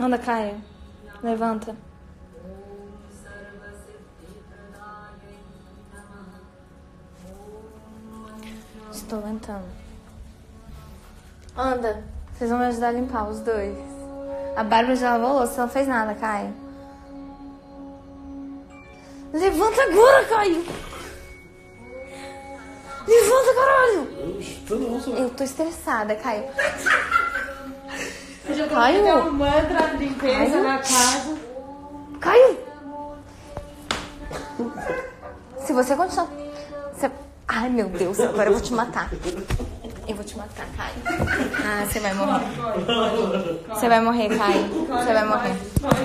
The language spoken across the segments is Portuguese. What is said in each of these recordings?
Anda, Caio. Levanta. Estou levantando. Anda. Vocês vão me ajudar a limpar os dois. A Bárbara já lavou a louça. Você não fez nada, Caio. Levanta agora, Caio. Levanta, caralho. Eu tô estressada, Caio. Você já Caio? Um mantra de limpeza Caio? Na casa. Caio! Se você continuar... Ai, meu Deus, agora eu vou te matar. Eu vou te matar, Caio. Ah, você vai morrer. Você vai morrer, Caio. Você vai morrer.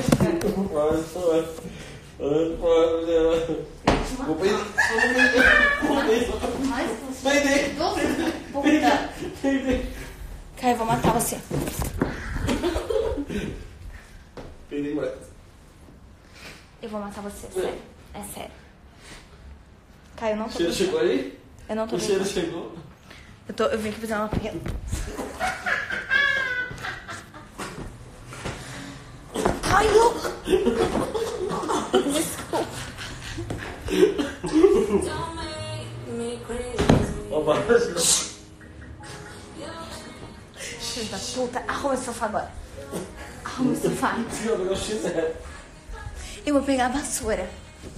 Caio, eu vou matar você. Eu vou matar você, sério. É sério. Caio, eu não tô... O cheiro chegou aí? Eu não tô... O cheiro chegou? Eu vim aqui fazer uma pergunta. Caio! Desculpa. Filho da puta, arruma esse sofá agora. Arruma o sofá. Eu vou pegar a vassoura.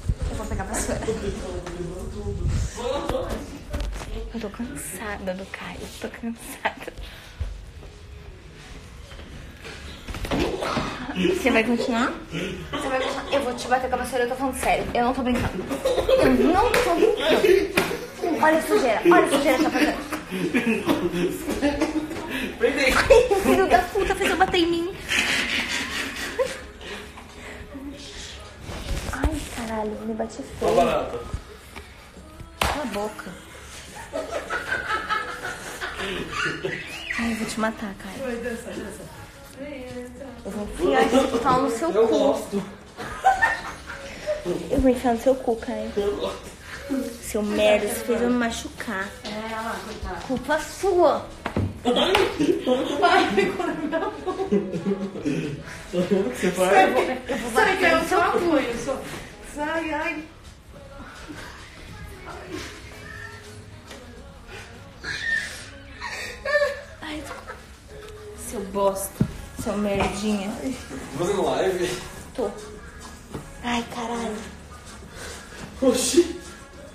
Eu tô cansada do Caio. Tô cansada. Você vai continuar? Você vai continuar? Eu vou te bater com a vassoura, eu tô falando sério. Eu não tô brincando. Eu não tô brincando. Olha a sujeira que tá fazendo. Ai, filho da puta, fez eu bater em mim. Ai, caralho, me bati feio. Cala a boca. Ai, eu vou te matar, Caio. Eu vou enfiar esse pau no seu cu. Eu vou enfiar no seu cu, Caio. Seu merda, você fez eu me machucar. Culpa sua. Vai, ficou na minha mão. O que você faz? Eu vou bater no seu cu. Sai, ai. Ai, seu bosta. Seu merdinha. Fazendo live? Tô. Ai, caralho. Oxi.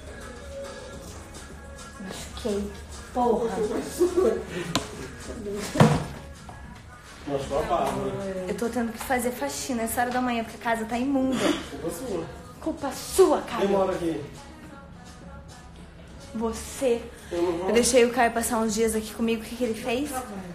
Machuquei. Porra. Machucou a barba. Eu tô tendo que fazer faxina essa hora da manhã porque a casa tá imunda. Culpa sua. Culpa sua, Caio. Quem mora aqui? Você. Eu deixei o Caio passar uns dias aqui comigo. O que ele fez?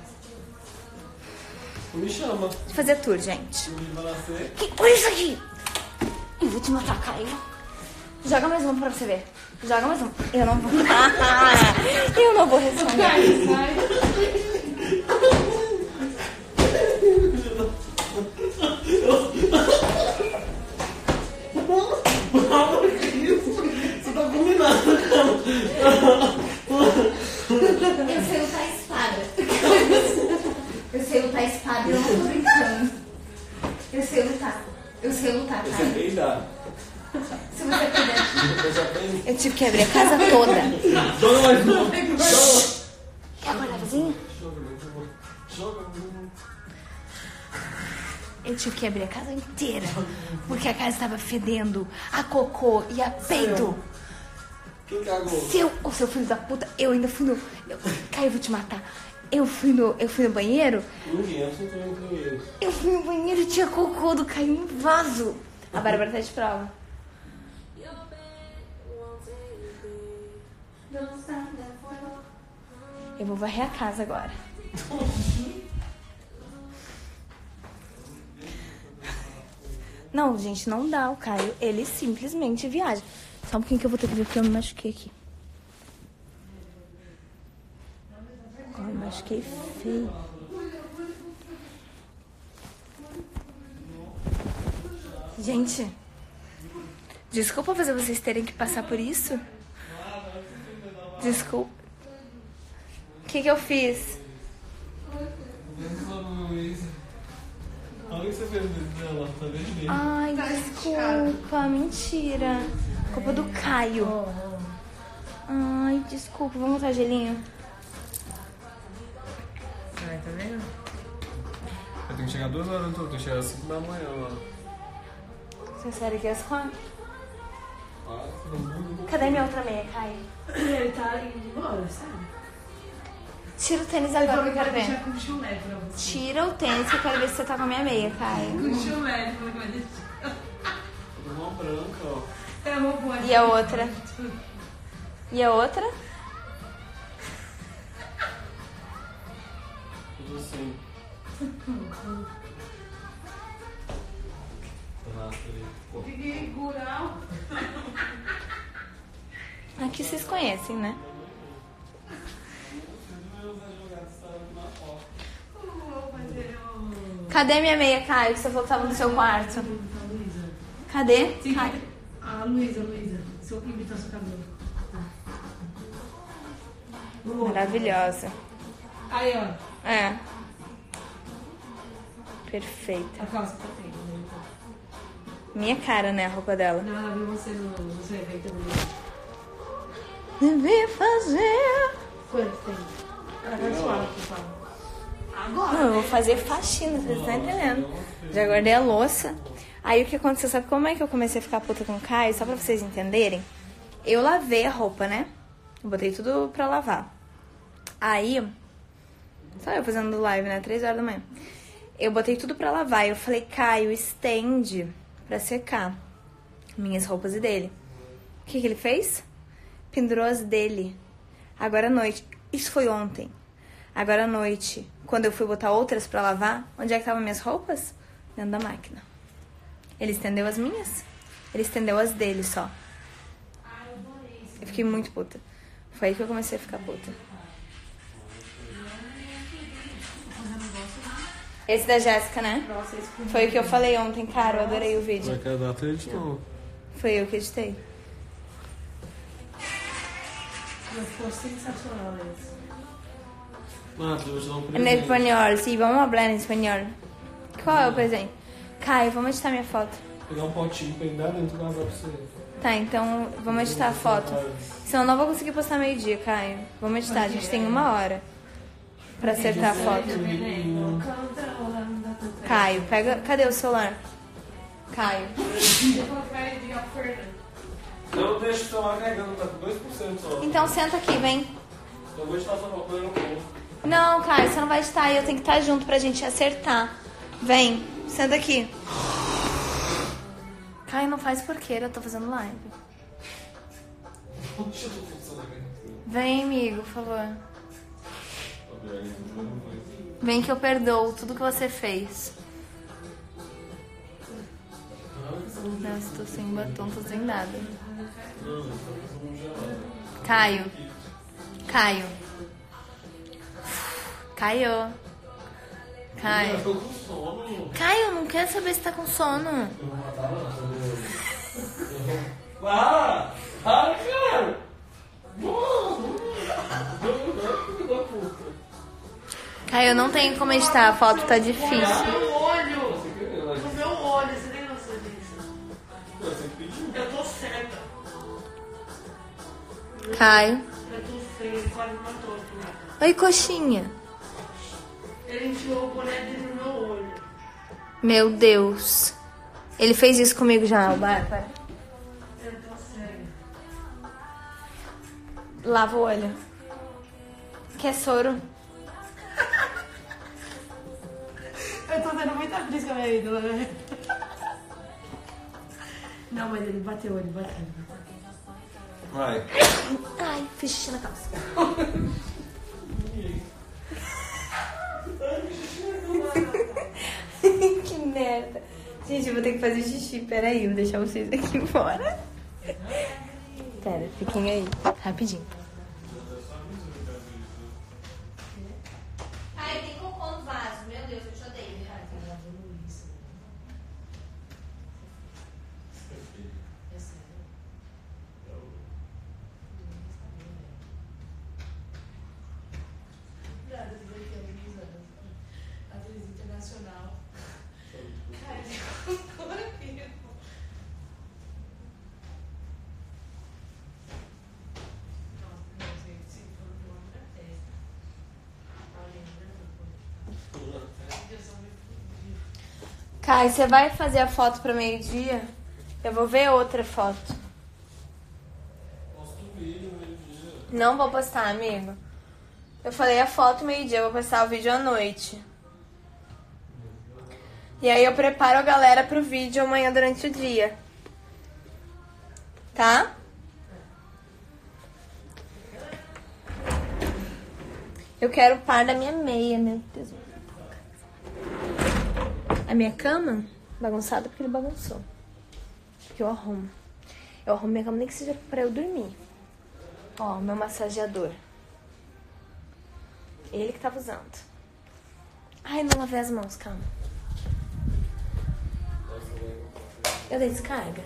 Me chama. Fazer tour, gente. Vai nascer. Olha isso aqui. Eu vou te matar, Caio. Joga mais um pra você ver. Joga mais um. Eu não vou. Eu não vou responder. Você tá combinando, cara. Eu sei lutar espada. Eu sei lutar espada e eu não tô brincando. Eu sei lutar. Eu sei lutar, Você Caio. peidar. Se você puder. Eu já tenho. Eu tive que abrir a casa toda. Joga mais um. Quer acordar vizinho? Joga. Eu tive que abrir a casa inteira. Porque a casa estava fedendo a cocô e a peido. Quem cagou? O seu filho da puta, eu ainda fui no... Caio, eu vou te matar. Eu fui no banheiro. Ninguém, absolutamente ninguém. Eu fui no banheiro e tinha cocô do Caio no vaso. A Bárbara tá de prova. Eu vou varrer a casa agora. Não, gente, não dá. O Caio, ele simplesmente viaja. Só um pouquinho que eu vou ter que ver porque eu me machuquei aqui. Eu me machuquei feio. Gente, desculpa fazer vocês terem que passar por isso. Desculpa. O que eu fiz? Olha Olha o que você fez dela, tá vendo? Ai, Tá desculpa, mentira. Culpa do Caio. Ai, desculpa, vamos botar gelinho? Ai, tá vendo? Eu tenho que chegar 2 horas no todo, tenho que chegar às 5 da manhã lá. Você sério que é as 4? Ah, no mundo. Cadê minha outra meia, Caio? Ele tá indo embora, sabe? Tira o tênis agora que eu quero ver. deixar com chulé pra você. Tira o tênis que eu quero ver se você tá com a minha meia, Caio. Com chulé, ele falou que vai deixar. Tô com uma branca, ó. É uma boa. E a outra? E a outra? Tudo assim. Nossa, ali. Pô. Fiquei rural. Aqui vocês conhecem, né? Cadê minha meia, Caio? Que você falou que tava no seu quarto. Luísa. Cadê? Sim, Caio. ah, Luísa. Se eu imitar seu cabelo. Maravilhosa. Aí, ó. É. Perfeita. A calça tá feita. Minha cara, né? A roupa dela. Não, ela viu você no seu evento do Deve fazer. Quanto tem? Ela vai suar, que fala. Agora. Não, eu vou fazer faxina, vocês estão entendendo? Já guardei a louça. Aí o que aconteceu? Sabe como é que eu comecei a ficar puta com o Caio? Só pra vocês entenderem. Eu lavei a roupa, né? Eu botei tudo pra lavar. Aí, só eu fazendo live, né? 3 horas da manhã. Eu botei tudo pra lavar. Eu falei, Caio, estende pra secar minhas roupas e dele. O que ele fez? Pendurou as dele. Agora à noite. Isso foi ontem. Agora à noite, quando eu fui botar outras pra lavar, onde é que estavam minhas roupas? Dentro da máquina. Ele estendeu as minhas. Ele estendeu as dele só. Eu fiquei muito puta. Foi aí que eu comecei a ficar puta. Esse da Jéssica, né? Foi o que eu falei ontem, cara. Eu adorei o vídeo. Vai que a data ele editou. Foi eu que editei. Mas ficou sensacional esse. Ah, eu vou te dar um En presente. espanhol, sim, vamos hablar em espanhol. Qual é o presente? Caio, vamos editar minha foto. Pegar um potinho pra dar dentro da água pra você. Tá, então vamos editar a foto. Senão eu não vou conseguir postar meio-dia, Caio. Vamos editar, a gente tem 1 hora pra acertar a foto. Caio, pega. Cadê o celular? Caio. Não deixa o celular carregando, tá com 2% só. Então senta aqui, vem. Eu vou editar sua roupa no corpo. Não, Caio, você não vai editar, eu tenho que estar junto pra gente acertar. Vem, senta aqui. Caio, não faz porqueira, eu tô fazendo live. Deixa eu ver se eu tô vendo. Vem, amigo, por favor. Vem que eu perdoo tudo que você fez. Não, estou sem batom, tô sem nada. Caio. Caio. Caio. Caio. Eu tô com sono. Caio, não quero saber se tá com sono. Ah! Ah, cara! Caio, não tenho como editar, a foto tá difícil. No olho! No meu olho, você tem noção disso? Eu tô certa. Caio. Eu tô feia, ele quase me matou aqui. Oi, coxinha. Ele enfiou o boné dele no meu olho. Meu Deus. Ele fez isso comigo já, o Bárbara. Eu tô cega. Lava o olho. Quer soro? Eu tô tendo muita crise com a minha ídola, né? Não, mas ele bateu, ele bateu. Vai. Ai, fiz xixi na calça. Que merda. Gente, eu vou ter que fazer xixi. Peraí, vou deixar vocês aqui fora. Pera, fiquem aí. Rapidinho. Ai, tem cocô no vaso. Meu Deus, eu te odeio. Atriz internacional. Kai, você vai fazer a foto pra meio-dia? Eu vou ver outra foto. Posta o vídeo, meio-dia. Não vou postar, amigo. Eu falei a foto meio-dia, eu vou postar o vídeo à noite. E aí eu preparo a galera pro vídeo amanhã durante o dia. Tá? Eu quero o par da minha meia, meu Deus. A minha cama bagunçada porque ele bagunçou. Porque eu arrumo. Eu arrumo minha cama nem que seja pra eu dormir. Ó, meu massageador. Ele que tava usando. Ai, não lavei as mãos, calma. Eu dei descarga.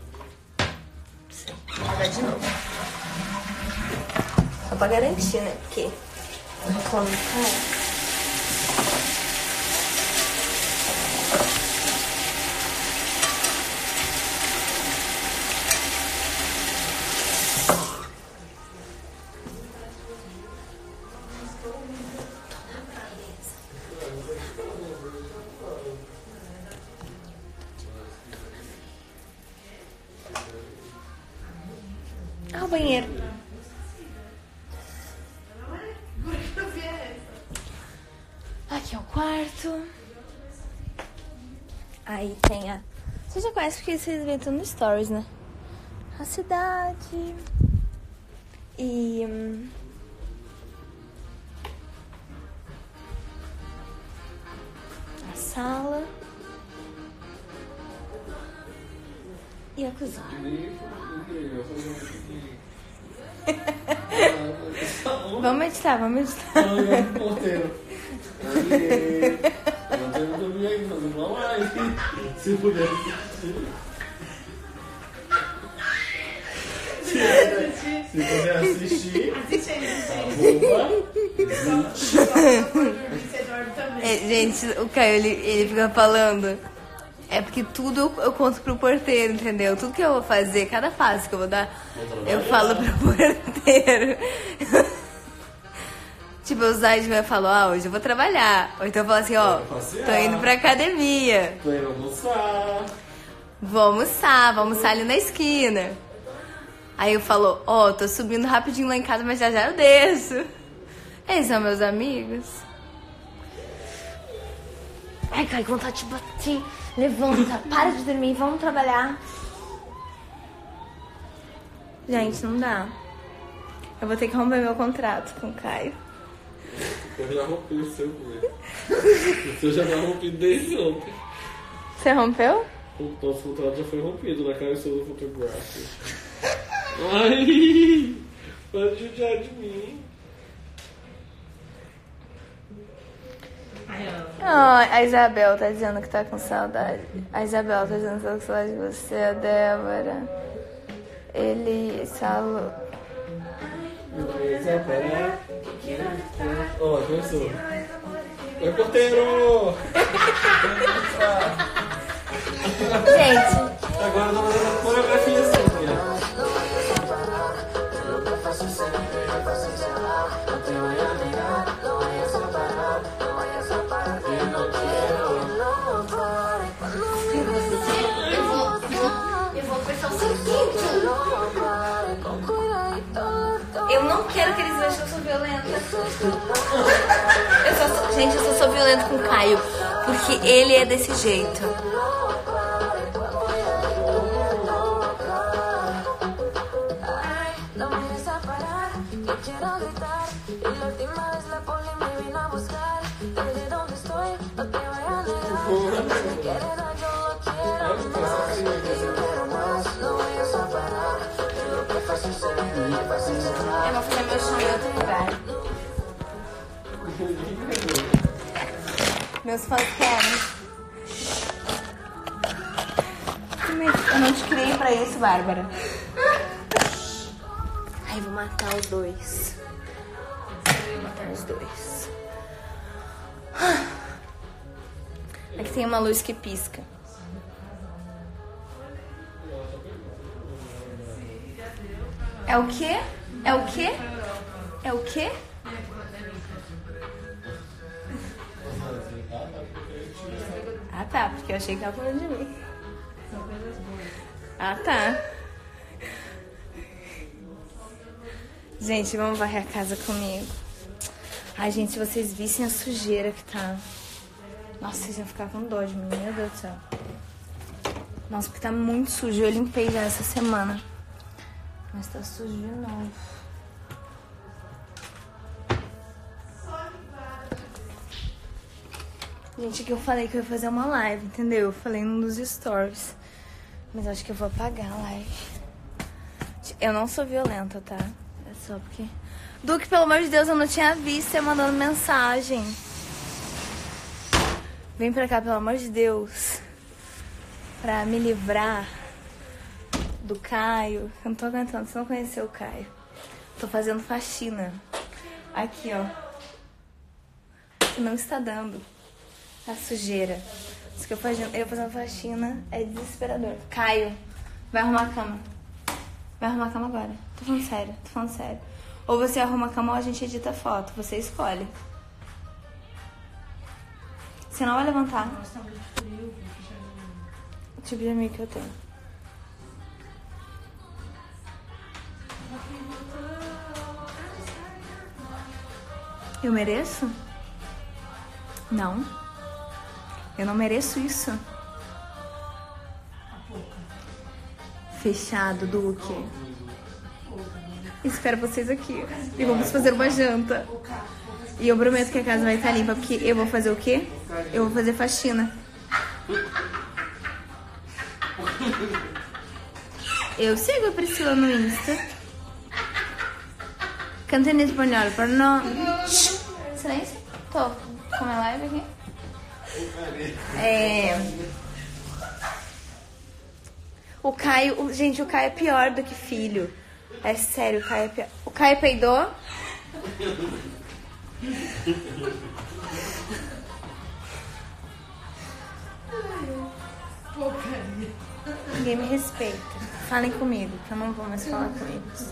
Vou pagar de novo. Só pra garantir, né? Porque quando cai. Ah, o banheiro. Aqui é o quarto. Aí tem a... Você já conhece porque vocês veem tudo no Stories, né? A cidade. E... a sala. E a cozinha. Vamos meditar, vamos meditar. Porteiro. Não tem muito bem aí, não. Vamos lá. Se puder. Se puder assistir. Assiste aí, Gente, o Caio, ele fica falando. É porque tudo eu conto pro porteiro, entendeu? Tudo que eu vou fazer, cada passo que eu vou dar, eu falo pro porteiro. Tipo, o Zaid vai falar, hoje eu vou trabalhar. Ou então eu falo assim, tô indo pra academia. Tô indo almoçar. Vou almoçar ali na esquina. Aí eu falo, tô subindo rapidinho lá em casa, mas já eu desço. Eles são meus amigos. Ai, Caio, vontade de bater. Levanta, para de dormir, vamos trabalhar. Gente, não dá. Eu vou ter que romper meu contrato com o Caio. Eu já rompi o seu com ele. O seu já tá rompido desde ontem. Você rompeu? O nosso contrato já foi rompido na cara do seu fotográfico. Ai! Pode judiar de mim. A Isabel tá dizendo que tá com saudade. A Isabel tá dizendo que tá com saudade de você, a Débora. Ele, Salo. Ó, começou. Oi, porteiro! Gente, Agora eu tô fazendo coreografia assim, né? eu vou pensar o seguinte. Eu não quero que eles vejam que eu sou violenta. Gente, eu sou violenta com o Caio. Porque ele é desse jeito. Eu vou fazer meu show em outro lugar. Meus fãs querem. Eu não te criei pra isso, Bárbara. Ai, vou matar os dois. Vou matar os dois. Aqui tem uma luz que pisca. É o quê? É o quê? É o quê? Ah, tá, porque eu achei que tava falando de mim. São coisas boas. Ah, tá. Gente, vamos varrer a casa comigo. Ai, gente, se vocês vissem a sujeira que tá... Nossa, vocês iam ficar com dó de mim, meu Deus do céu. Nossa, porque tá muito sujo. Eu limpei já essa semana. Mas tá sujo de novo. Gente, que eu falei que eu ia fazer uma live, entendeu? Eu falei num dos stories. Mas acho que eu vou apagar a live. Eu não sou violenta, tá? É só porque... Duque, pelo amor de Deus, eu não tinha visto você mandando mensagem. Vem pra cá, pelo amor de Deus. Pra me livrar do Caio. Eu não tô aguentando, você não conheceu o Caio. Tô fazendo faxina. Aqui, ó. Não está dando. A sujeira. Isso que eu fazendo faxina é desesperador. Caio, vai arrumar a cama. Vai arrumar a cama agora. Tô falando sério, tô falando sério. Ou você arruma a cama ou a gente edita a foto. Você escolhe. Você não vai levantar. Nossa, tá muito frio. O tipo de amigo que eu tenho. Eu mereço? Não. Eu não mereço isso. Fechado, Duque. Espero vocês aqui. E vamos fazer uma janta. E eu prometo que a casa vai estar limpa, porque eu vou fazer o quê? Eu vou fazer faxina. Eu sigo a Priscila no Insta. Canta em espanhol, para não... Silêncio. Tô com a live aqui. O Caio... Gente, o Caio é pior do que filho. É sério, o Caio é pior. O Caio peidou. Ninguém me respeita. Falem comigo, que eu não vou mais falar com eles.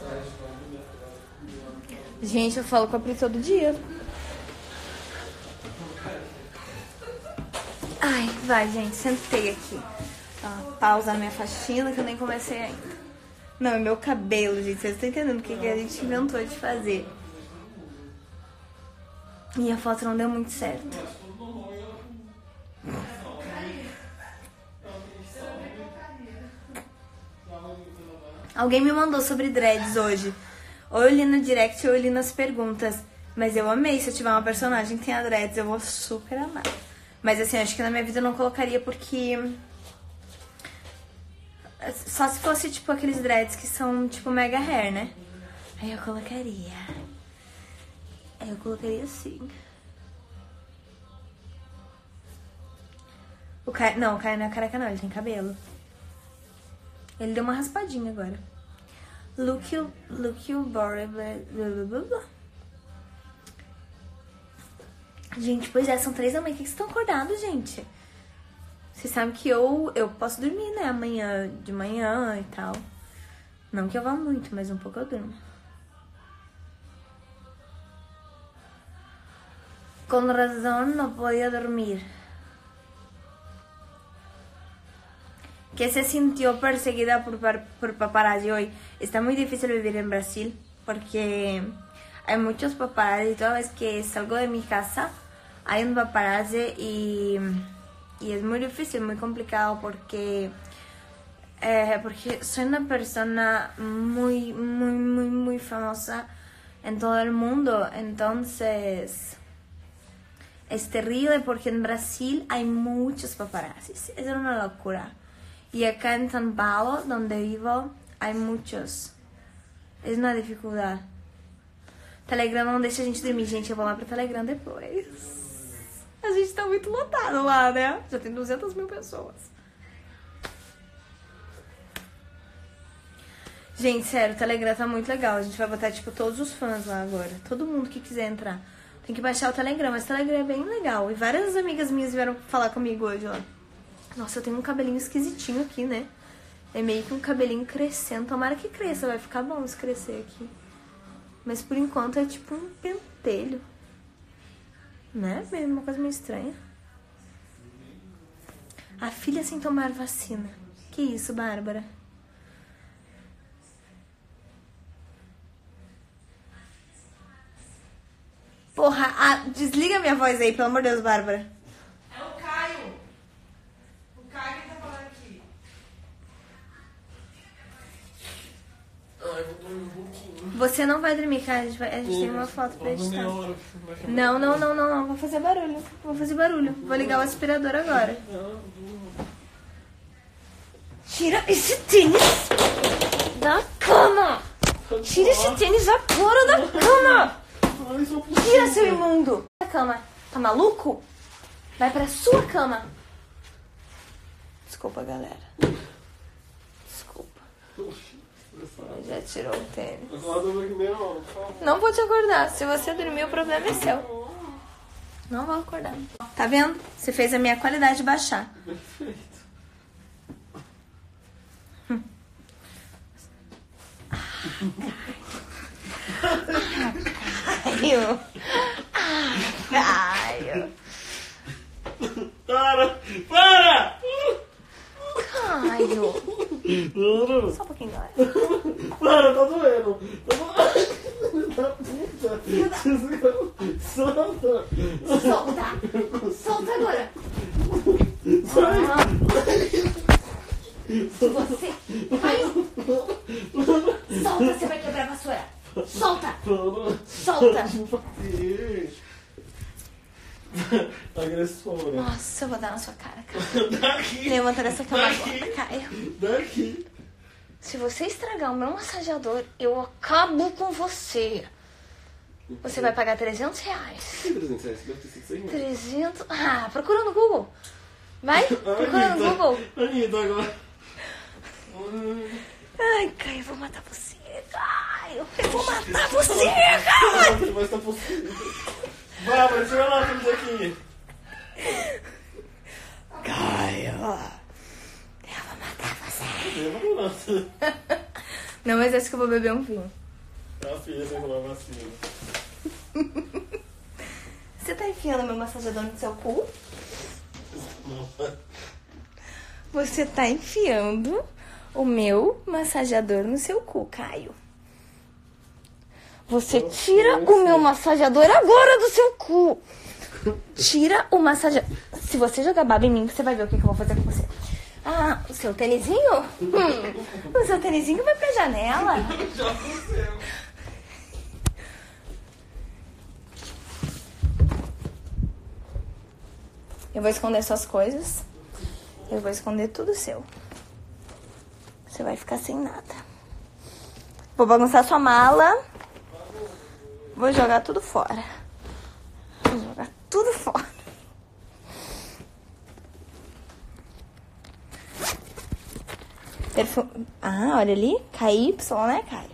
Gente, eu falo com a Pri todo dia. Ai, vai, gente, sentei aqui. Pausa na minha faxina, que eu nem comecei ainda. Não, é meu cabelo, gente. Vocês estão entendendo o que a gente inventou de fazer. E a foto não deu muito certo. Alguém me mandou sobre dreads hoje. Ou eu li no direct ou eu li nas perguntas. Mas eu amei. Se eu tiver uma personagem que tenha dreads, eu vou super amar. Mas assim, acho que na minha vida eu não colocaria porque... Só se fosse tipo aqueles dreads que são tipo mega hair, né? Aí eu colocaria. Aí eu colocaria assim. O Caio não é careca não, ele tem cabelo. Ele deu uma raspadinha agora. Look you body. Gente, pois é, são 3 da manhã. Por que vocês estão acordados, gente? Vocês sabem que eu posso dormir, né? Amanhã de manhã e tal. Não que eu vá muito, mas um pouco eu durmo. Com razão não podia dormir. Que se sintió perseguida por paparazzi hoy. Está muy difícil vivir en Brasil porque hay muchos paparazzi y toda vez que salgo de mi casa hay un paparazzi y es muy difícil, muy complicado porque soy una persona muy famosa en todo el mundo. Entonces es terrible porque en Brasil hay muchos paparazzis. Es una locura. Y acá en São Paulo, donde vivo, hay muchos. Es uma dificuldade. Telegram não deixa a gente dormir. Gente, eu vou lá pro Telegram depois. A gente tá muito lotado lá, né? Já tem 200 mil pessoas. Gente, sério, o Telegram tá muito legal. A gente vai botar, tipo, todos os fãs lá agora. Todo mundo que quiser entrar. Tem que baixar o Telegram, mas o Telegram é bem legal. E várias amigas minhas vieram falar comigo hoje lá. Nossa, eu tenho um cabelinho esquisitinho aqui, né? É meio que um cabelinho crescendo. Tomara que cresça, vai ficar bom se crescer aqui. Mas por enquanto é tipo um pentelho. Né? Uma coisa meio estranha. A filha sem tomar vacina. Que isso, Bárbara? Porra, desliga minha voz aí, pelo amor de Deus, Bárbara. É o Caio. O Caio que tá falando aqui. Ai, vou dormir um pouquinho. Você não vai dormir, cara. A gente tem uma foto pra editar. Não. Vou fazer barulho. Vou ligar o aspirador agora. Tira esse tênis da cama. Tira esse tênis agora da cama. Tira, seu imundo. Da cama. Tá maluco? Vai pra sua cama. Desculpa, galera. Desculpa. Já tirou o tênis. Não vou te acordar. Se você dormir, o problema é seu. Não vou acordar. Tá vendo? Você fez a minha qualidade baixar. Perfeito. Caio. Caio. Para! Caio. Só um pouquinho agora. Para, tá doendo. Solta. Solta agora. Se você caiu. Solta, você vai quebrar a vassoura. Solta. Agressora. Nossa, eu vou dar na sua cara. Daqui. Levanta dessa cama agora, Caio. Daqui. Se você estragar o meu massageador, eu acabo com você. Você vai pagar R$300. Que 300 reais? Deve ter sido 100 reais. 300... Ah, procura no Google. Vai, procura no Google. Anitta, agora. Ai, Caio, eu vou matar você. Caio, eu vou matar você, Caio. Mas tá possível. Bárbara, tira lá tudo aqui. Caio, eu vou matar você. Nossa. Não, mas acho que eu vou beber um vinho. A filha tem que tomar vacina. Você tá enfiando meu massageador no seu cu? Não. Você tá enfiando o meu massageador no seu cu, Caio. Você tira o meu massageador agora do seu cu. Tira o massageador. Se você jogar baba em mim, você vai ver o que eu vou fazer com você. Ah, o seu tênisinho? O seu tênisinho vai pra janela. Já aconteceu. Eu vou esconder suas coisas. Eu vou esconder tudo seu. Você vai ficar sem nada. Vou bagunçar sua mala. Vou jogar tudo fora. Vou jogar tudo fora. Perfume. Ah, olha ali. KY, né, Caio?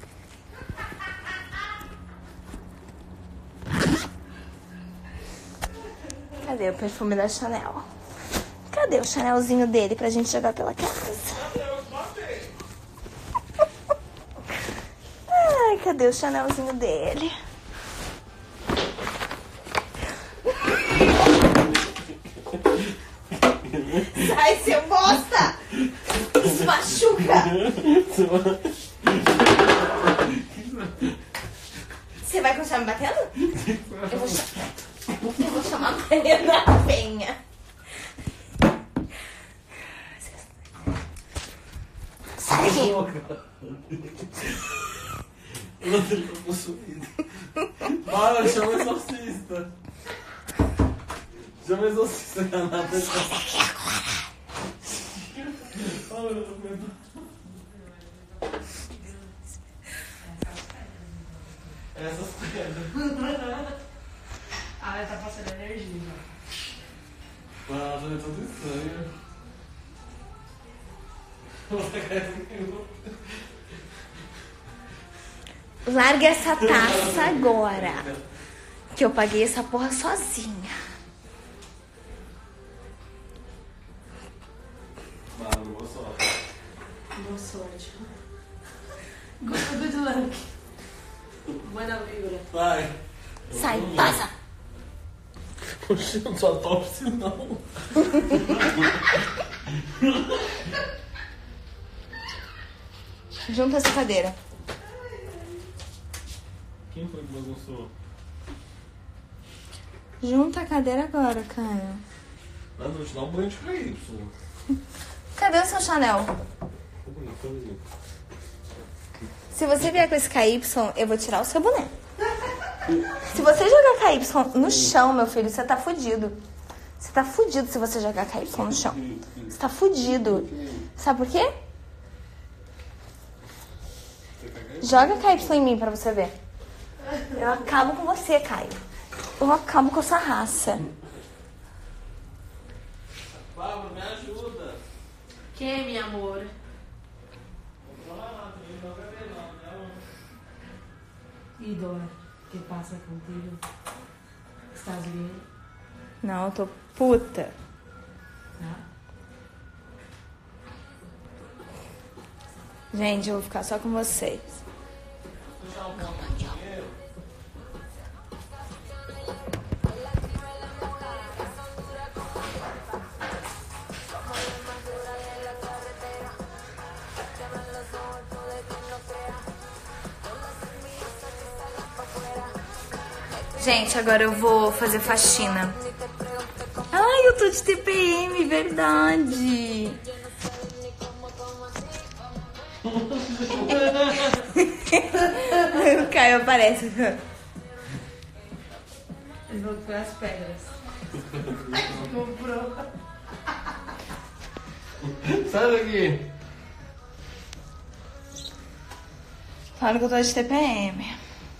Cadê o perfume da Chanel? Cadê o Chanelzinho dele pra gente jogar pela casa? Ai, cadê o Chanelzinho dele? Sai, seu bosta! Isso machuca! Você vai continuar me batendo? Eu vou chamar a Mariana Penha. Sai daqui! Ela tá possuída. Para, chama o exorcista. Chama o exorcista, Renata. Sai daqui agora! Olha, eu tô com medo. Essas pedras. Ah, ela tá passando energia. Ah, já é tudo estranho. Você quer Larga essa taça agora. Que eu paguei essa porra sozinha. boa sorte. Boa sorte. Good luck. Buena vibra. Vai. Sai, passa! Poxa, não só torce não. Junta essa cadeira. Quem foi que bagunçou? Junta a cadeira agora, Caio. Ah, não, te dá um banho de KY. Cadê o seu Chanel? Se você vier com esse KY, eu vou tirar o seu boné. Se você jogar KY no chão, meu filho, você tá fudido. Você tá fudido se você jogar KY no chão. Você tá fudido. Sabe por quê? Joga KY em mim pra você ver. Eu acabo com você, Caio. Eu acabo com a sua raça. Pablo, me ajuda. Quem, meu amor? E Dora, que passa contigo? Estás bem? Não, eu tô puta. Gente, eu vou ficar só com vocês. Gente, agora eu vou fazer faxina. Ai, eu tô de TPM, verdade. O Caio aparece. Ele voltou para as pedras. Comprou. Sai daqui. Fala que eu tô de TPM.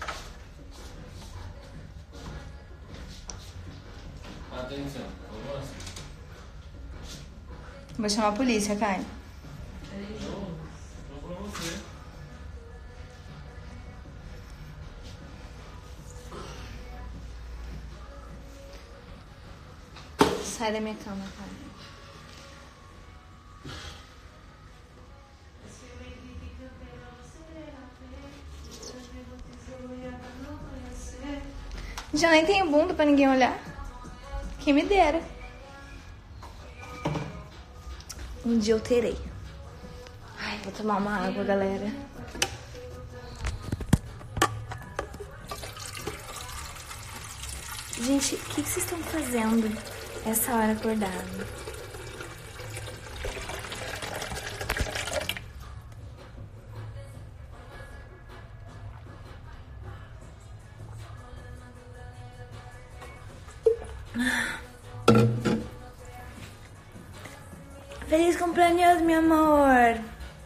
Atenção, vamos. Vou chamar a polícia, Caio. Não pra você. Sai da minha cama, Caio. Já nem tenho bunda pra ninguém olhar. Quem me dera. Um dia eu terei. Ai, vou tomar uma água, galera. Gente, o que vocês estão fazendo essa hora acordado? Feliz cumpleaños, mi amor.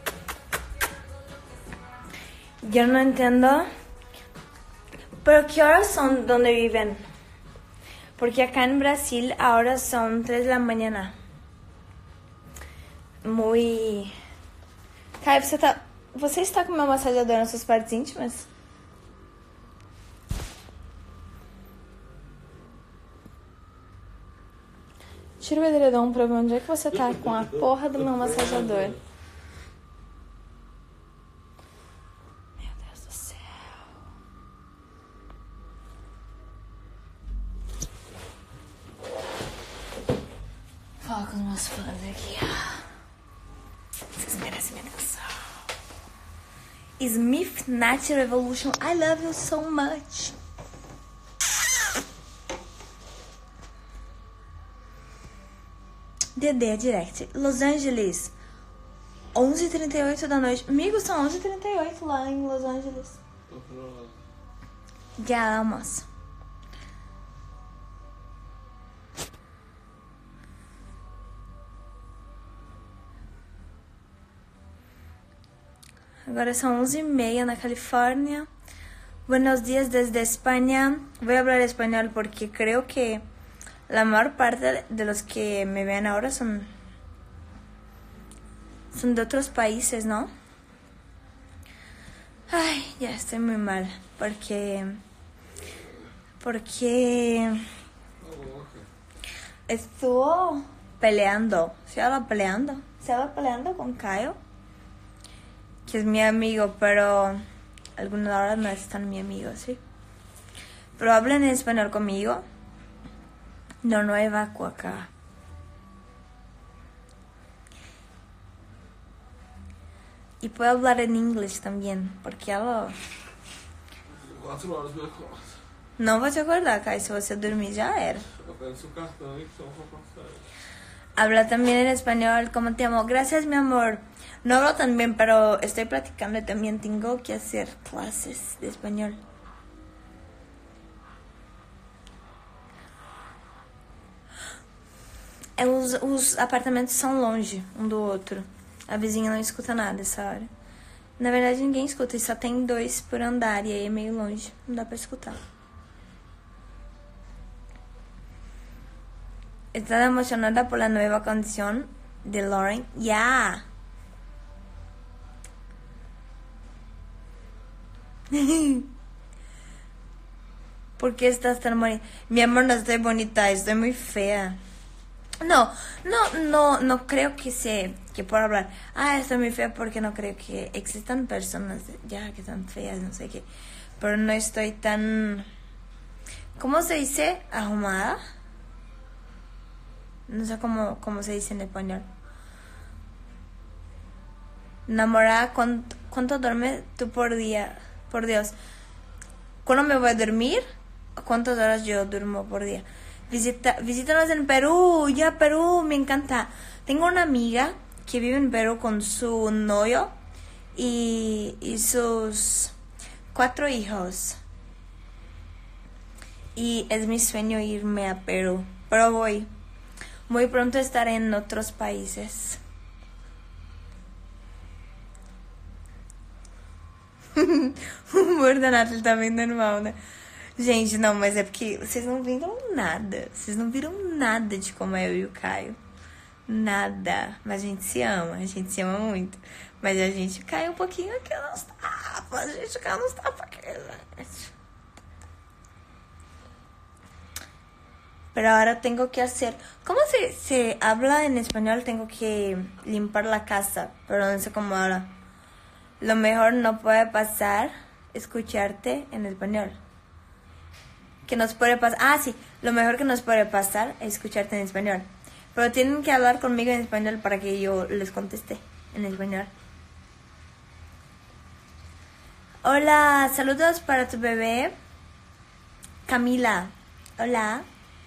Yo no entiendo. ¿Pero qué horas son donde viven? Porque acá en Brasil ahora son 3 de la mañana. Muy... Caio, você está com uma massageadora nas suas partes íntimas? Tira o edredom pra ver onde é que você tá com a porra do meu massageador. Meu Deus do céu. Fala com os meus fãs aqui. Vocês merecem minha atenção. Smith Natural Revolution, I love you so much. DD Direct, Los Angeles, 11h38 da noite. Amigo, são 11h38 lá em Los Angeles. Já amas. Agora são 11h30 na Califórnia. Buenos días desde España. Voy a hablar español porque creo que la mayor parte de los que me ven ahora son de otros países, ¿no? Ay, ya estoy muy mal porque estuvo peleando. Se habla peleando con Caio, que es mi amigo, pero algunas horas no es tan mi amigo, ¿sí? Pero hablan en español conmigo. No hay vacua acá. Y puedo hablar en inglés también, porque ela... 4 horas me acordo. Não vou te acordar, Kai. Se você dormir, já era. Eu peço o cartão e só pra passar. Habla también en español, como te amo. Gracias, mi amor. No hablo tan bien, pero estoy practicando y también tengo que hacer clases de español. Os apartamentos são longe um do outro. A vizinha não escuta nada essa hora. Na verdade, ninguém escuta, e só tem 2 por andar, e aí é meio longe. Não dá pra escutar. ¿Estás emocionada por la nueva canción de Lauren? Ya. ¿Por qué estás tan bonita? Mi amor, no estoy bonita, estoy muy fea. No creo que pueda hablar. Estoy muy fea porque no creo que existan personas ya que están feas, no sé qué. Pero no estoy tan... ¿Cómo se dice? ¿Ahumada? No sé cómo se dice en español. Enamorada, ¿cuánto duermes tú por día? Por Dios. ¿Cuándo me voy a dormir? ¿Cuántas horas yo duermo por día? Visítanos en Perú. Ya, Perú, me encanta. Tengo una amiga que vive en Perú con su novio y sus 4 hijos. Y es mi sueño irme a Perú. Pero voy. Muy pronto estaré en otros países. O humor da Nathalie tá bem normal, né? Gente, não, mas é porque vocês não viram nada. Vocês não viram nada de como é eu e o Caio. Nada. Mas a gente se ama muito. Mas a gente cai um pouquinho aqui nos tapas. A gente cai nos tapas aqui, gente. Pero ahora tengo que hacer... ¿Cómo se habla en español? Tengo que limpiar la casa, pero no sé cómo habla. Lo mejor no puede pasar escucharte en español. Que nos puede pasar... sí. Lo mejor que nos puede pasar es escucharte en español. Pero tienen que hablar conmigo en español para que yo les conteste en español. Hola, saludos para tu bebé. Camila. Hola.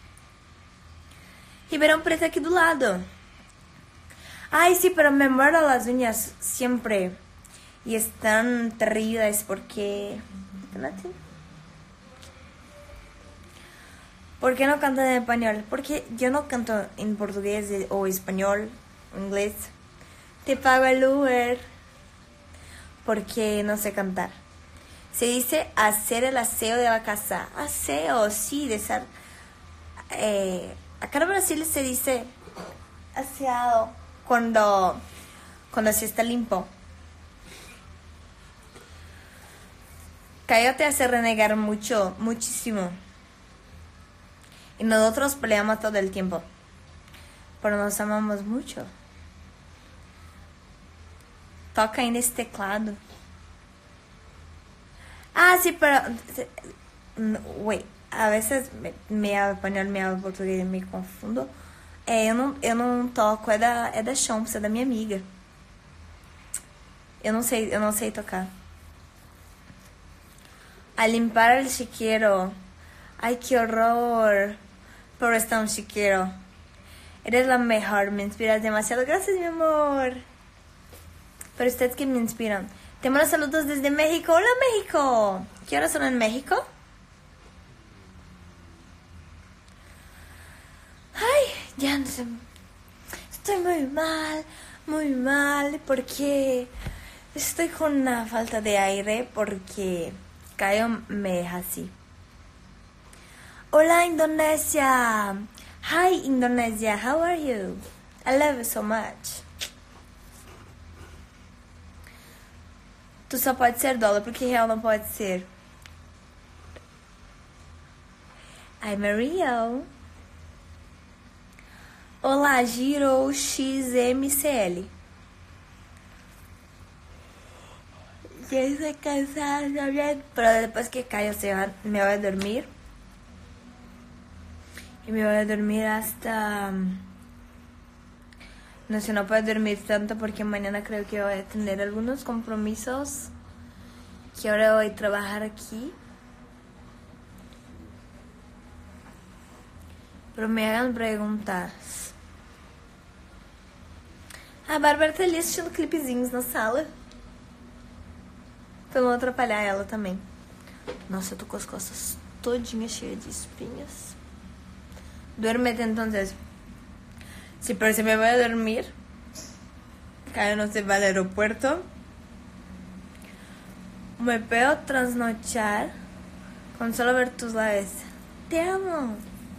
Ribeirão Preto aqui do lado. Ay, sí, pero me muerdo las uñas siempre. Y están terribles porque... ¿Por qué no cantan en español? Porque yo no canto en portugués o español, inglés. Te pago el Uber. Porque no sé cantar. Se dice hacer el aseo de la casa. Aseo, sí, de ser... acá en Brasil se dice aseado cuando se está limpio. Caio te hace renegar muchísimo. Y nosotros peleamos todo el tiempo. Pero nos amamos mucho. Toca en este teclado. Sí, pero... Wait. A veces me hablo español, me hablo português e me confundo. Eu não toco, é da Chomps, é da minha amiga. Eu não sei tocar. A limpar el chiquero. Ay, qué horror. Pero está un chiquero. Eres la mejor, me inspiras demasiado. Gracias, mi amor. Pero ustedes que me inspiran. Te mando saludos desde México. Hola, México. ¿Qué horas son en México? Ya no sé. Estoy muy mal, porque estoy con una falta de aire, porque Caio me deja así. Hola, Indonesia. Hi, Indonesia. How are you? I love you so much. Tu só pode ser dólar, porque real não pode ser. I'm a Rio. Olá, Giro XMCL. Ya estoy cansada, pero después que Caio me voy a dormir. Y me voy a dormir hasta... No sé, no puedo dormir tanto porque mañana creo que voy a tener algunos compromisos. Que ahora voy a trabajar aquí. Pero me hagan preguntas. A Bárbara tá ali assistindo clipezinhos na sala. Pra não atrapalhar ela também. Nossa, eu tô com as costas todinhas cheias de espinhas. Duérmete entonces. Si pero si me voy a dormir, Caio no se va al aeropuerto. Me puedo trasnochar con solo ver tus labios. Te amo.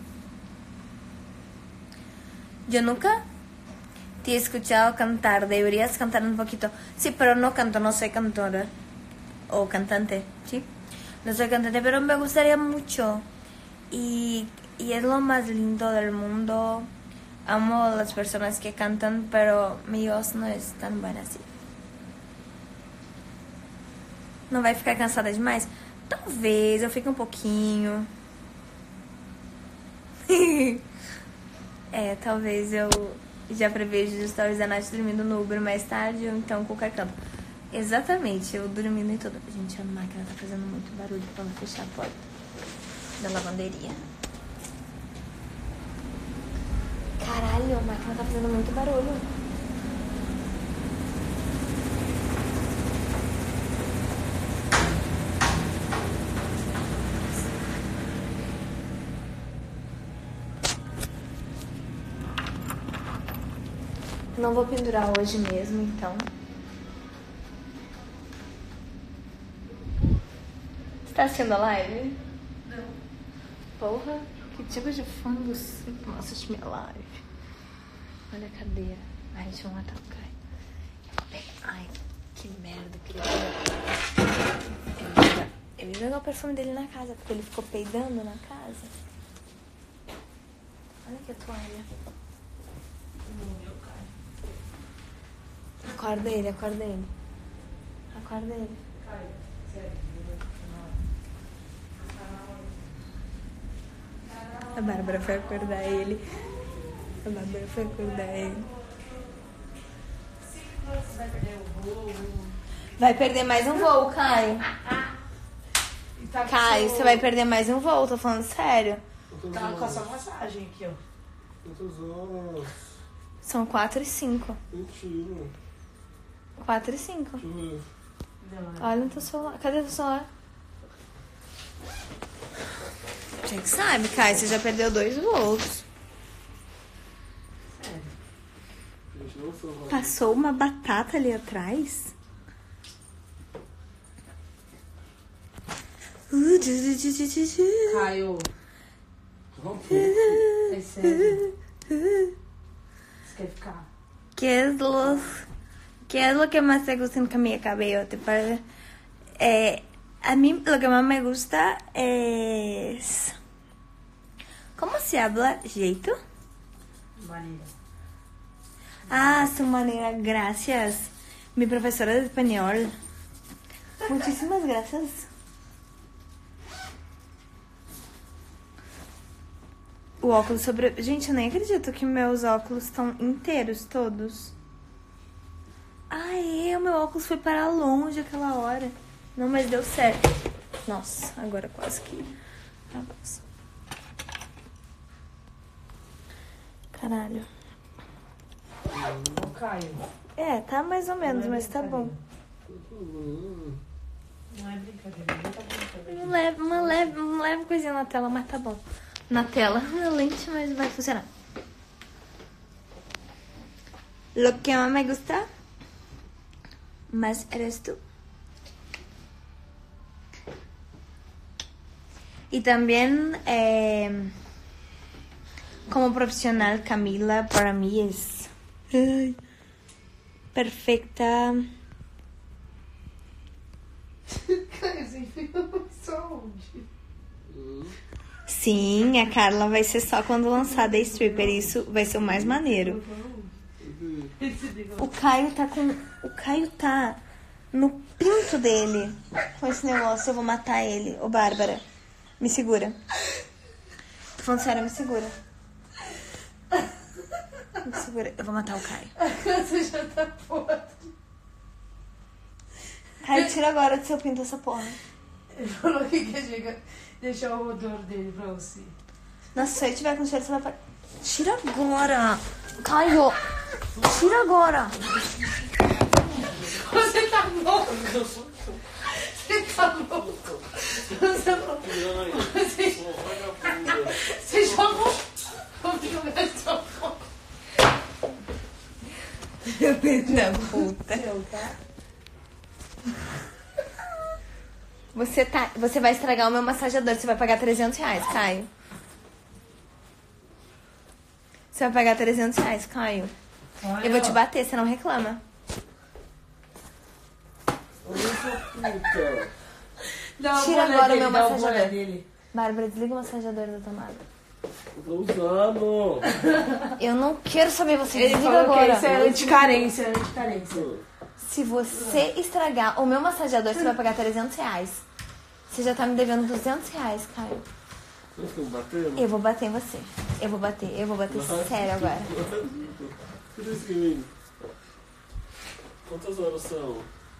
Yo nunca te he escuchado cantar. Deberías cantar un poquito. Sí, pero no canto, no soy cantora. O cantante, ¿sí? No soy cantante, pero me gustaría mucho. Y es lo más lindo del mundo. Amo a las personas que cantan, pero mi voz no es tan buena assim. Não vai ficar cansada demais? Talvez, eu fique um pouquinho. Talvez eu já prevejo os stories da Nath dormindo no Uber mais tarde, ou então qualquer canto. Exatamente, eu dormindo e tudo. Gente, a máquina tá fazendo muito barulho pra ela fechar a porta da lavanderia. Caralho, a máquina tá fazendo muito barulho. Não vou pendurar hoje mesmo, então. Você tá assistindo a live? Não. Porra, que tipo de fã você que não assiste minha live? Olha a cadeira. Ai, deixa eu matar o Caio. Eu vou pegar. Ai, que merda, eu queria pegar. Eu ia jogar o perfume dele na casa, porque ele ficou peidando na casa. Olha que toalha. Acorda ele, acorda ele. Acorda ele. A Bárbara foi acordar ele. A Bárbara foi acordar ele. Vai perder mais um voo, Caio. Caio, você vai perder mais um voo, tô falando sério. Tá com essa massagem aqui, ó. Quantas horas? São 4h05. Mentira. 4h05. Deixa eu ver. Olha no teu celular. Cadê o teu celular? Você que sabe, Caio, você já perdeu 2 voos. Gente, não sou mais. Passou uma batata ali atrás. Caio, Cala a boca. é sério. Você quer ficar? ¿Qué es lo que más te gusta en mi cabello? ¿Te parece? A mí lo que más me gusta es... ¿Cómo se habla? ¿Jeito? Maneira. Ah, su manera. Gracias. Mi profesora de español. Muchísimas gracias. O óculos sobre... Gente, eu nem acredito que meus óculos estão inteiros, todos. Ai, o meu óculos foi parar longe aquela hora. Não, mas deu certo. Nossa, agora quase que... Nossa. Caralho. Ô, Caio. Tá mais ou menos, mas tá bom. Não é brincadeira, não tá brincadeira. Uma leve coisinha na tela, mas tá bom. Na tela, lente, mas vai funcionar. Lo que más me gusta más eres tú. Y también como profesional, Camila para mí es perfecta. Caio, você enfiou só onde? Sim, a Carla vai ser só quando lançar The Stripper. Isso vai ser o mais maneiro. O Caio tá no pinto dele com esse negócio. Eu vou matar ele. Ô, Bárbara, me segura. Tô falando sério, me segura. Me segura. Eu vou matar o Caio. A criança já tá podre. Caio, tira agora do seu pinto essa porra. Ele falou que quer deixar o odor dele pra você. Nossa, se eu tiver com cheiro, você vai... Tira agora. Caio. Tira agora. Você tá louco. Você tá louco. Você não... Você jogou... Filho da puta. Você vai estragar o meu massageador. Você vai pagar R$300, Caio. Você vai pagar R$300, Caio. Olha, Eu vou te bater, você não reclama. Tira agora o meu massageador. Bárbara, desliga o massageador da tomada. Eu tô usando. Eu não quero saber, você Ele desliga falou agora. que isso é anticarência, Se você estragar o meu massageador, você vai pagar R$300. Você já tá me devendo R$200, Caio. Vocês estão batendo? Eu vou bater em você. Eu vou bater sério agora. Por isso que vem. Quantas horas são?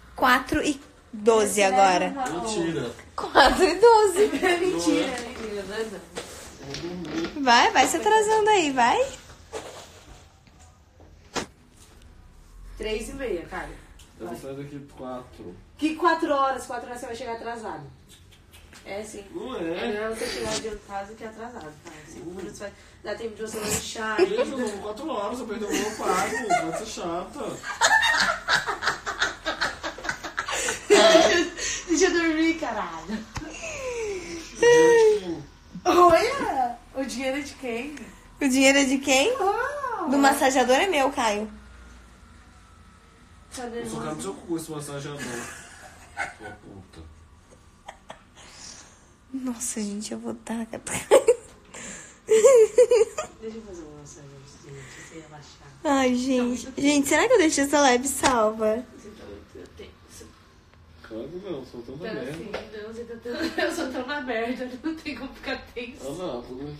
4h12 agora. Mentira. 4h12. Mentira, menina, não é não. Vai se atrasando aí, vai. 3h30, cara. Eu vou sair daqui 4. Que 4 horas? 4 horas você vai chegar atrasado. É sim. Não É é? melhor você chegar adiantado que atrasado, cara. 5 minutos vai dar tempo de você lanchar. Gente, eu tô com 4 horas, eu perdi o meu pago. Vai ser chata. Deixa eu dormir, caralho. Gente, Olha! O dinheiro é de quem? O dinheiro é de quem? Oh, Do massageador é meu, Caio. cadê eu só o quero no seu cu esse massageador. Sua puta. Nossa, gente, eu vou dar. Deixa eu fazer uma massagem antes de você relaxar. Ai, gente. Gente, será que eu deixo essa live salva? Você tá muito tenso. Claro que não, sou tanta Tá merda. assim, não, você tá tão... Eu sou tão na merda, não tem como ficar tenso. Ah, não, tudo.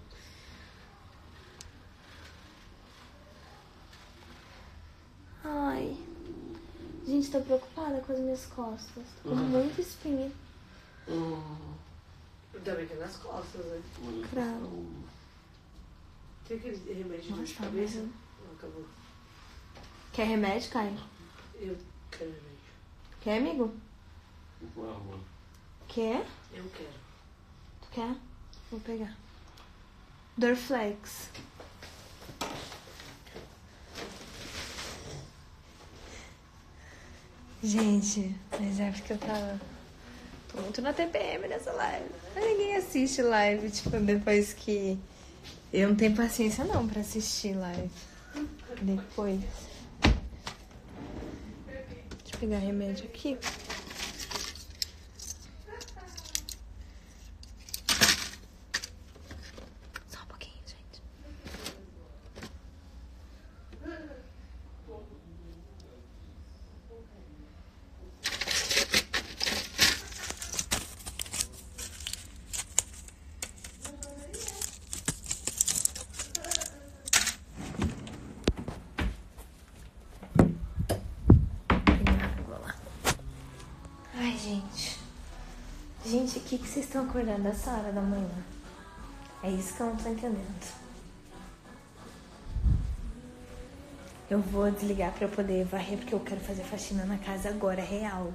Ai. Gente, tô preocupada com as minhas costas. Tô com muita espinha. Também que é nas costas, né? Cravo. Tem aquele remédio de dor de Nossa, cabeça? mas- Não, acabou. Quer remédio, Caio? Eu quero remédio. Quer, amigo? Vamos. Quer? Eu quero. Tu quer? Vou pegar. Dorflex. Gente, mas é porque eu tava... Tô muito na TPM nessa live. Mas ninguém assiste live, tipo, depois que... Eu não tenho paciência não pra assistir live. Depois. Deixa eu pegar remédio aqui. Só um pouquinho, gente. Ai, gente. Gente, o que vocês estão acordando essa hora da manhã? É isso que eu não tô entendendo. Eu vou desligar pra eu poder varrer, porque eu quero fazer faxina na casa agora, real.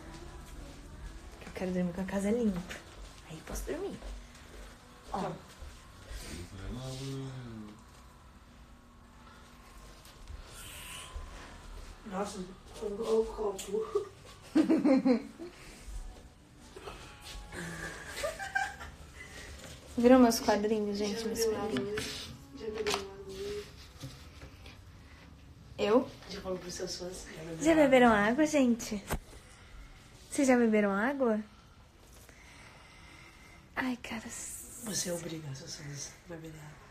Eu quero dormir com a casa limpa. Aí posso dormir. Ó. Nossa, o copo. Viram meus quadrinhos, gente? Meus quadrinhos. Já bebeu água? Eu? Já falou pros seus fãs? Já beberam água, gente? Vocês já beberam água? Ai, cara. Você obriga seus fãs a beber água.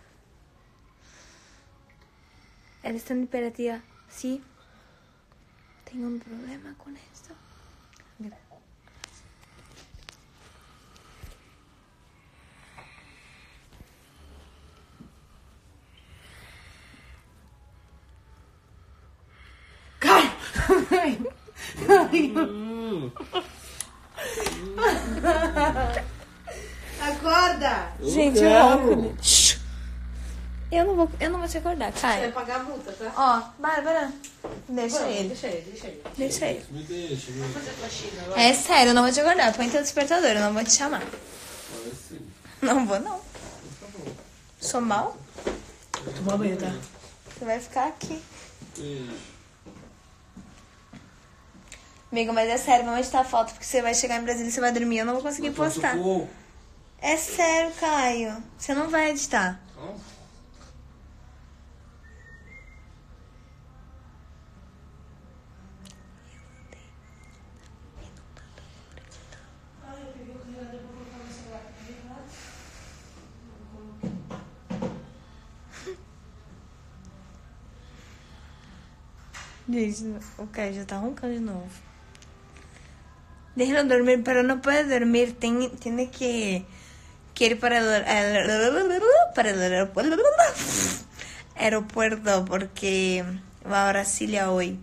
Eles estão de piratia. Sí. Tengo un problema con esto. Caio. Acorda. Gente, eu ronco. Eu não vou te acordar, Você Caio. vai pagar a multa, tá? Ó, Bárbara, deixa ele. Deixa ele, deixa ele. Deixa ele. Me deixa, me Vamos deixa. fazer faxina agora. É sério, eu não vou te acordar. Põe teu despertador, eu não vou te chamar. Vai sim. Não vou, não. Tá bom. Sou mal? Toma banho, tá? Você vai ficar aqui. Beijo. Amigo, mas é sério, vamos editar foto, porque você vai chegar em Brasília e você vai dormir. Eu não vou conseguir postar. Socorro. É sério, Caio. Você não vai editar. Ó. Gente, o Caio já tá roncando de novo. Déjalo dormir, pero no puede dormir. Tiene que ir para el aeropuerto porque va a Brasilia hoy.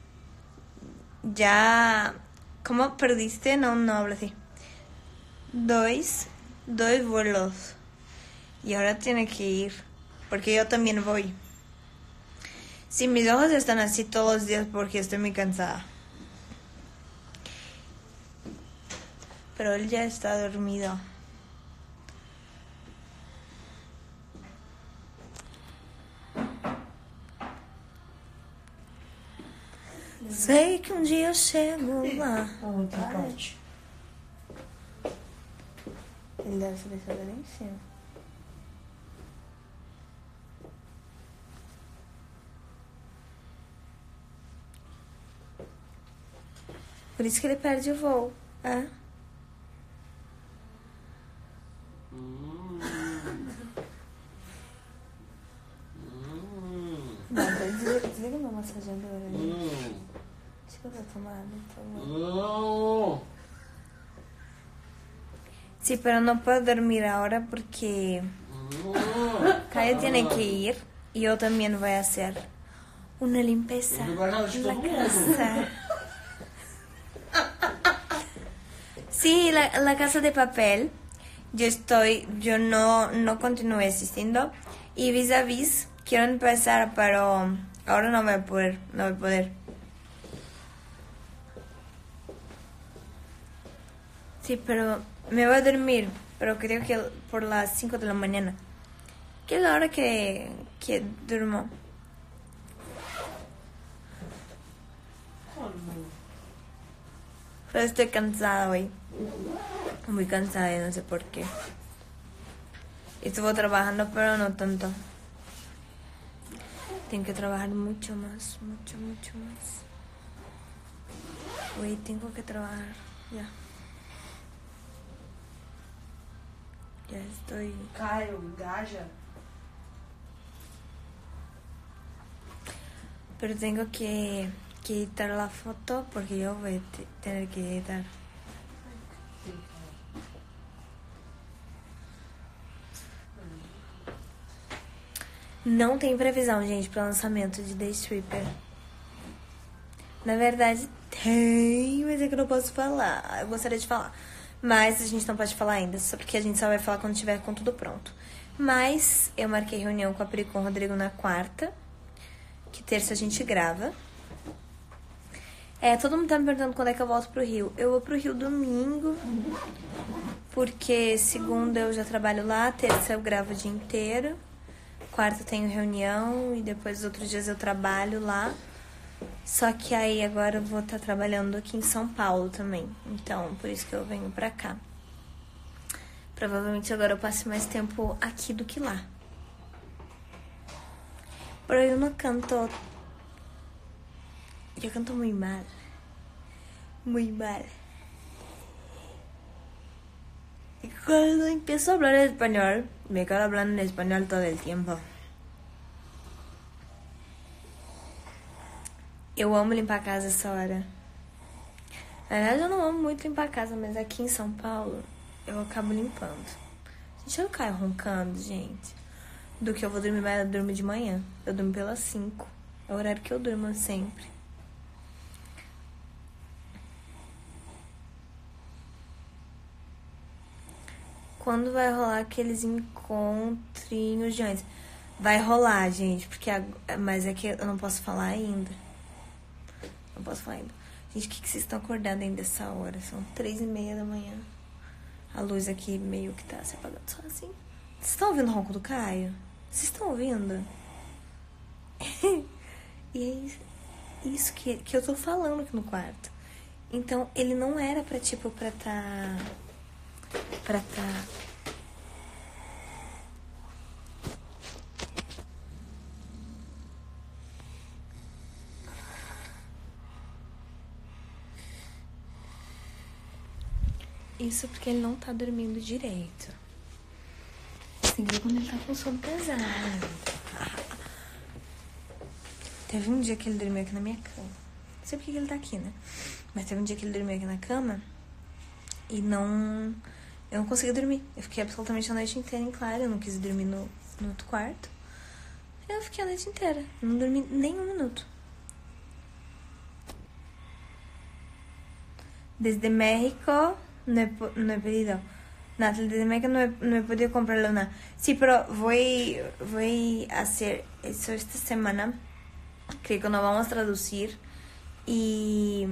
Ya... ¿Cómo perdiste? No hablo así. Dos vuelos. Y ahora tiene que ir. Porque yo también voy. Sí, mis ojos están así todos los días porque estoy muy cansada. Pero él ya está dormido. Sei que dia eu chego lá. Vamos, tá parte. Ele deve se deixar ali em cima. Por isso que ele perde o voo. É? Desliga meu massageador ali. Tira da tomada, por favor. Não. Sí, pero no puedo dormir ahora porque Caio tiene que ir y yo también voy a hacer una limpieza en la casa. Sí, la casa de papel. Yo no continúo asistiendo y vis a vis quiero empezar, pero ahora no voy a poder. Sí, pero me voy a dormir, pero creo que por las 5 de la mañana. Que es la hora que duermo. Pero estoy cansada hoy. Muy cansada y no sé por qué. Estuve trabajando, pero no tanto. Tengo que trabajar mucho más. Hoy tengo que trabajar, ya. Ya estoy... Caio, engaja. Pero tengo que editar la foto porque yo voy a tener que editar. Não tem previsão, gente, para lançamento de Day Stripper. Na verdade, tem, mas é que eu não posso falar. Eu gostaria de falar. Mas a gente não pode falar ainda, só porque a gente só vai falar quando tiver com tudo pronto. Mas eu marquei reunião com a Pri e com o Rodrigo na quarta, que terça a gente grava. Todo mundo tá me perguntando quando é que eu volto pro Rio. Eu vou pro Rio domingo, porque segunda eu já trabalho lá, terça eu gravo o dia inteiro, quarta eu tenho reunião e depois os outros dias eu trabalho lá. Só que aí agora eu vou estar trabalhando aqui em São Paulo também. Então, por isso que eu venho pra cá. Provavelmente agora eu passe mais tempo aqui do que lá. Pero eu não canto... Eu canto muito mal. Muito mal. Y cuando empiezo a hablar español, me quedo hablando en español todo el tiempo. Eu amo limpar a casa essa hora. Na verdade, eu não amo muito limpar a casa, mas aqui em São Paulo, eu acabo limpando. Gente, eu não caio roncando, gente. Do que eu vou dormir mais, eu durmo de manhã. Eu durmo pelas 5. É o horário que eu durmo sempre. quando vai rolar aqueles encontrinhos de antes. Vai rolar, gente, porque mas é que eu não posso falar ainda. Não posso falar ainda. Gente, o que vocês estão acordando ainda essa hora? São 3:30 da manhã. A luz aqui meio que tá se apagando só assim. Vocês estão ouvindo o ronco do Caio? Vocês estão ouvindo? E é isso que eu tô falando aqui no quarto. Então, ele não era pra, tipo, pra tá... Isso porque ele não tá dormindo direito. Você viu quando ele tá com sono pesado. Teve um dia que ele dormiu aqui na minha cama. Não sei porque ele tá aqui, né? Mas teve um dia que ele dormiu aqui na cama e não... Eu não consegui dormir. Eu fiquei absolutamente a noite inteira em claro. Eu não quis dormir no outro quarto. Eu fiquei a noite inteira. Não dormi nem um minuto. Desde México no he pedido. Natalie, desde México no he podido comprarlo nada. Sí, pero voy a hacer eso esta semana. Creo que nos vamos a traducir. Y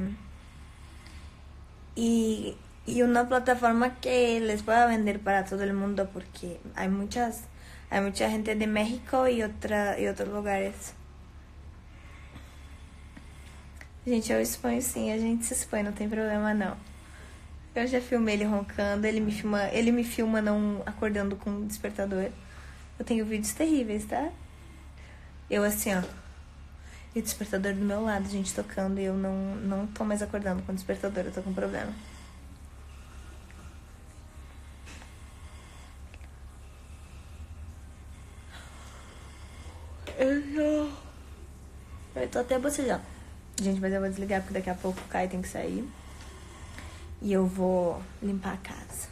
una plataforma que les pueda vender para todo el mundo, porque hay mucha gente de México y otros lugares. Gente, eu exponho sim, a gente se expõe, não tem problema não. Eu já filmei ele roncando, ele me filma não acordando com o despertador. Eu tenho vídeos terríveis, tá? Eu assim, ó. E o despertador do meu lado, gente, tocando, e eu não tô mais acordando com o despertador, eu tô com problema. Eu tô até bocejando. Gente, mas eu vou desligar porque daqui a pouco o Caio tem que sair. E eu vou limpar a casa.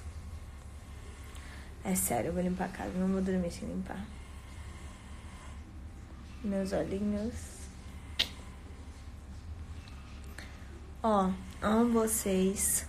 É sério, eu vou limpar a casa. Não vou dormir sem limpar. Meus olhinhos. Ó, amo vocês.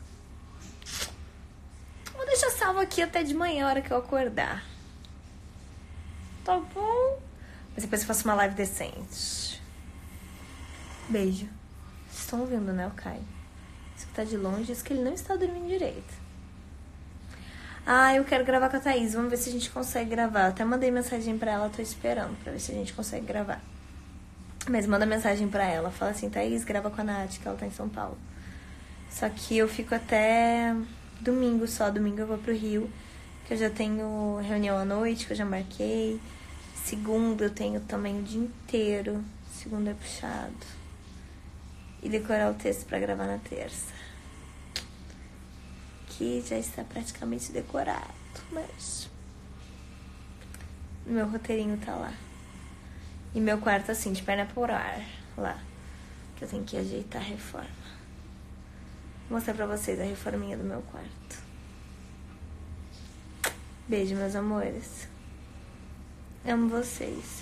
Vou deixar salvo aqui até de manhã, a hora que eu acordar. Tá bom? Mas depois eu faço uma live decente. Beijo. Vocês estão ouvindo, né, o Caio? Isso que tá de longe, isso que ele não está dormindo direito. Ah, eu quero gravar com a Thaís. Vamos ver se a gente consegue gravar. Eu até mandei mensagem pra ela, tô esperando pra ver se a gente consegue gravar. Mas manda mensagem pra ela. Fala assim, Thaís, grava com a Nath, que ela tá em São Paulo. Só que eu fico até domingo só. Domingo eu vou pro Rio, que eu já tenho reunião à noite, que eu já marquei. Segunda eu tenho também o dia inteiro. Segunda é puxado. E decorar o texto pra gravar na terça. Que já está praticamente decorado, mas meu roteirinho tá lá. E meu quarto assim, de perna por ar, lá. Que eu tenho que ajeitar a reforma. Vou mostrar pra vocês a reforminha do meu quarto. Beijo, meus amores. Amo vocês.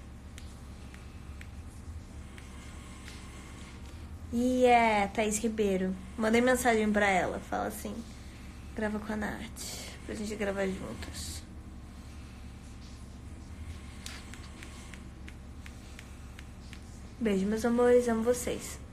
E é Thaís Ribeiro. Mandei mensagem pra ela. Fala assim, grava com a Nath, pra gente gravar juntas. Beijo, meus amores. Amo vocês.